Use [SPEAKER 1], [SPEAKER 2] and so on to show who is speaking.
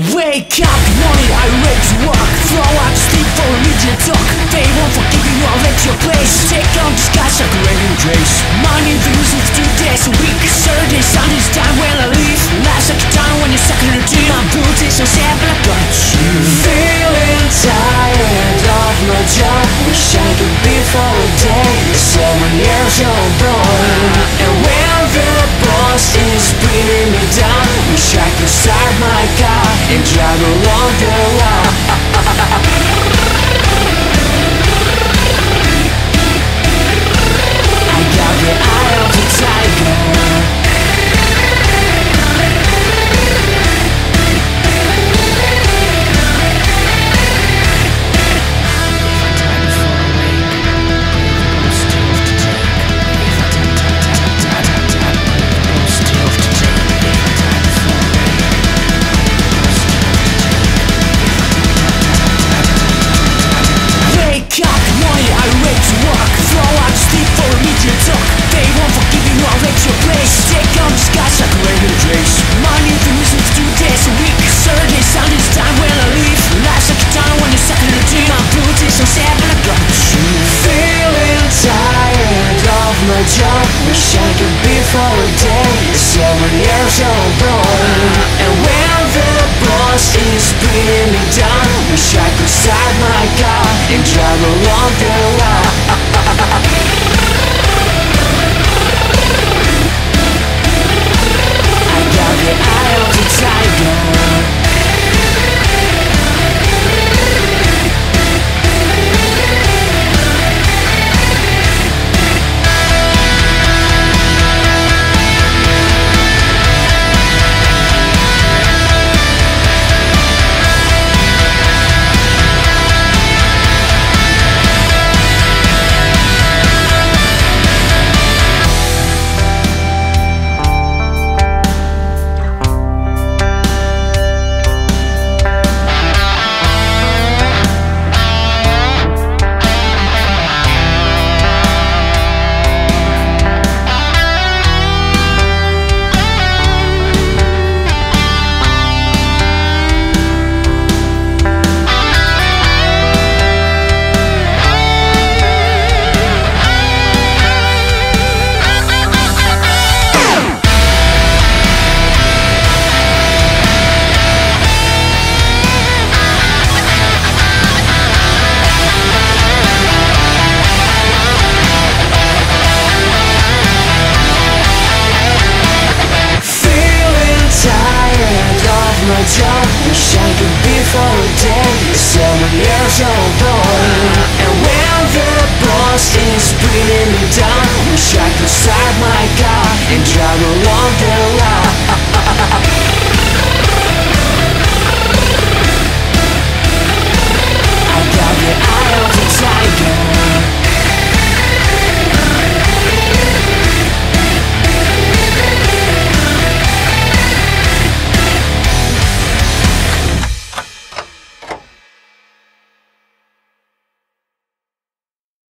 [SPEAKER 1] Wake up, morning, I ready to walk. Throw out sleep for immediate talk. They won't forgive you, I'll let your place. Take on disguise, like a raining grace. Money views with 2 days a week. Saturday, Sunday's time when I leave. Last like a time when you're stuck in a routine. My boots is so sad, but I got you. Feeling tired of my job. Wish I could be for a day. 7 years old boy. And when the boss is bringing me down, wish I could start my car and drive along the road. I got the eye of the tiger. Wish I could be for a day. 7 years old boy. And when the boss is bringing me down, wish I could start my car and drive along the road. I got the eye of the tiger. Wish I could be for a day. 7 years old boy. And when the boss is bringing me down, wish I could start my car and drive along the